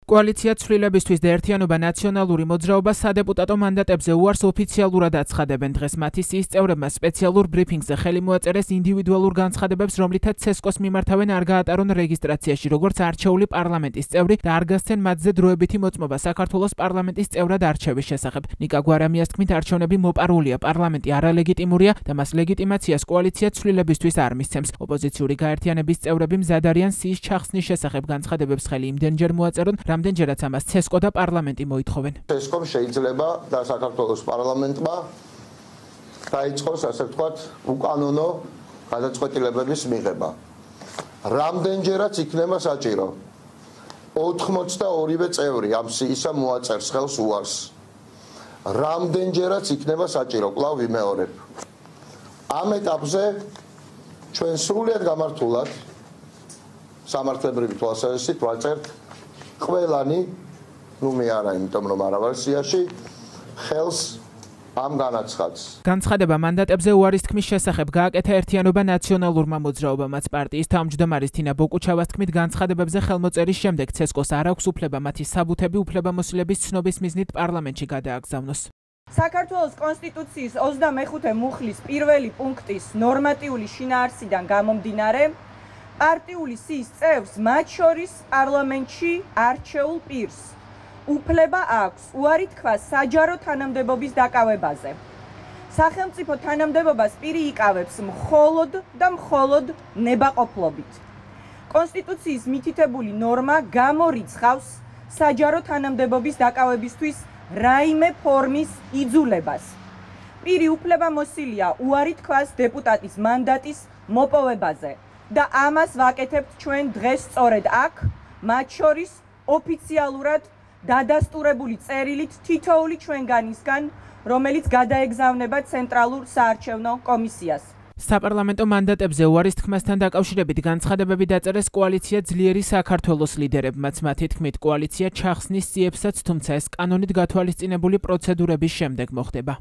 კოალიცია ცვლილებისთვის და ერთიანობა ნაციონალური მოძრაობა სადეპუტატო მანდატებზე უარს ოფიციალურად აცხადებენ. დღეს მათი სიის წევრებმა სპეციალურ ბრიფინგზე ხელი მოაწერეს ინდივიდუალურ განცხადებებს, რომლითაც ცესკოს მიმართავენ არ გაატარონ რეგისტრაციაში, როგორც არჩეული პარლამენტის წევრი და არ გასცენ მათზე დროებითი მოწმობა საქართველოს პარლამენტის წევრად არჩევის შესახებ. ნიკა გვარამიას თქმით, არჩევნები მოპარულია, პარლამენტი არალეგიტიმურია და მას ლეგიტიმაციას კოალიცია ცვლილებისთვის არ მისცემს. ოპოზიციური გაერთიანების წევრები მზად არიან სიის ჩახსნის შესახებ განცხადებებს ხელი იმდენჯერ მოაწერონ, რამდენჯერაც ამას ცესკო და პარლამენტი მოითხოვენ. ცესკომ შეიძლება და საქართველოს პარლამენტმა დაიწყოს, ასე ვთქვათ, უკანონო გადაწყვეტილებების მიღება. რამდენჯერაც იქნება საჭირო. 82-ვე წევრი ამ სიისა მოაწერს ხელს უარს. რამდენჯერაც იქნება საჭირო, კვლავ ვიმეორებ. ამ ეტაპზე ჩვენ სრულიად გამართულად სამართლებრივი თვალსაზრისით ვაწერთ ყველანი, მე არა, იმიტომ რომ არა ვარ სიაში, ხელს ამ განაცხადს. განცხადება მანდატებზე უარის თქმის შესახებ გააკეთა ერთიანობა ნაციონალურმა მოძრაობამაც. პარტიის თავმჯდომარის თინა ბოკუჩავას თქმით, განცხადებებზე ხელმოწერის შემდეგ ცესკოს არ აქვს უფლება მათი საბუთები უფლებამოსილების ცნობის მიზნით პარლამენტში გადააგზავნოს. საქართველოს კონსტიტუციის 25 მუხლის პირველი პუნქტის ნორმატიული შინაარსიდან გამომდინარე, პარტიული სიის წევრს, მათ შორის პარლამენტში არჩეულ პირს, უფლება აქვს უარი თქვას საჯარო თანამდებობის დაკავებაზე. სახელმწიფო თანამდებობას პირი იკავებს მხოლოდ და მხოლოდ ნებაყოფლობით. კონსტიტუციის მითითებული ნორმა გამორიცხავს საჯარო თანამდებობის დაკავებისთვის რაიმე ფორმის იძულებას. პირი უფლებამოსილია უარი თქვას დეპუტატის მანდატის მოპოვებაზე. და ამას ვაკეთებთ ჩვენ დღეს სწორედ აქ, მათ შორის ოფიციალურად დადასტურებული წერილით თითოეული ჩვენგანისგან, რომელიც გადაეგზავნება ცენტრალურ საარჩევნო კომისიას. საპარლამენტო მანდატებზე უარის თქმასთან დაკავშირებით განცხადებები დაწერეს კოალიცია ძლიერი საქართველოს ლიდერებმაც. მათი თქმით, კოალიცია ჩახსნის სიებსაც, თუმცა ეს კანონით გათვალისწინებული პროცედურების შემდეგ მოხდება.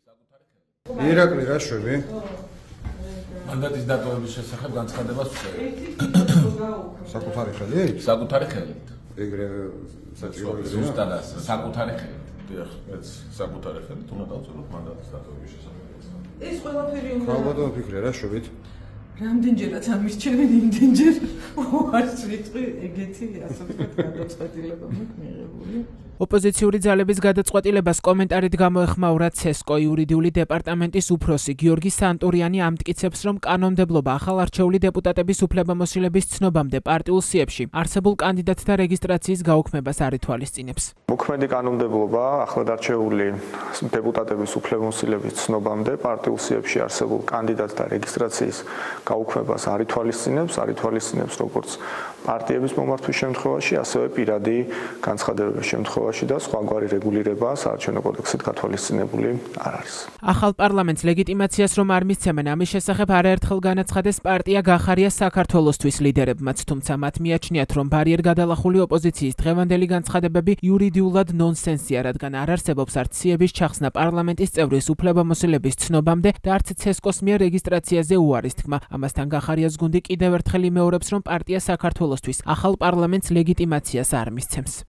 ირაკლი, რა შვები? მანდატის დატოვების შესახებ განცხადებას ვწერე. საკუთარი ხელით? საკუთარი ხელით. ეგრე საჭიროა. ზუსტად ასე, საკუთარი ხელით. დიახ, მეც საკუთარი ხელით უნდა დავწეროთ მანდატის დატოვების შესახებ. ეს ყველაფერი უნდა. ალბათ ვფიქრე, რა შვებით? რამდენჯერაც ამისჩევენ იმდენჯერ უარს ვიტყვი, ეგეთი ასე ვთქვათ გადაწყვეტილება მაქვს მიღებული. ოპოზიციური ძალების გადაწყვეტილებას კომენტარით გამოეხმაურა ცესკო. იურიდიული დეპარტამენტის უფროსი გიორგი სანტურიანი ამტკიცებს, რომ კანონმდებლობა ახალ არჩეული დეპუტატების უფლებამოსილების ცნობამდე პარტიულ სიებში არსებულ კანდიდატთა რეგისტრაციის გაუქმებას არ ითვალისწინებს. მოქმედი კანონმდებლობა ახლად არჩეული დეპუტატების უფლებამოსილების ცნობამდე პარტიულ სიებში არსებულ კანდიდატთა რეგისტრაციის გაუქმებას არ ითვალისწინებს როგორც პარტიების მომართვის შემთხვევაში, ასევე პირადი განცხადებების შემთხვევაში და სხვაგვარი რეგულირება საარჩევნო კოდექსით გათვალისწინებული არ არის. ახალ პარლამენტს ლეგიტიმაციას რომ არ მისცემენ, ამის შესახებ არაერთხელ განაცხადეს პარტია გახარია საქართველოსთვის ლიდერებმაც, თუმცა მათ მიაჩნიათ, რომ ბარიერ გადალახული ოპოზიციის დღევანდელი განცხადებები იურიდიულად ნონსენსია, რადგან არ არსებობს არც სიების ჩახსნა პარლამენტის წევრის უფლებამოსილების ცნობამდე და არც ცესკოს მიერ რეგისტრაციაზე უარის თქმა. ამასთან გახარიას გუნდი კიდევ ერთხელ იმეორებს, რომ პარტია საქართველოსთვის ახალ პარლამენტს ლეგიტიმაციას არ მისცემს.